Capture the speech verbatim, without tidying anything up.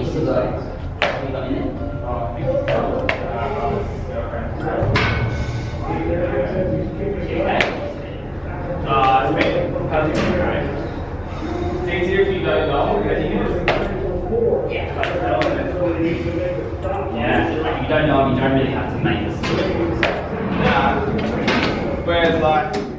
This is like, we got in it. Uh, it's made, how's it going, right? It's easier if you don't know, because you can just Yeah. Yeah, like you don't know, you don't really have to make a switch. Nah. Whereas like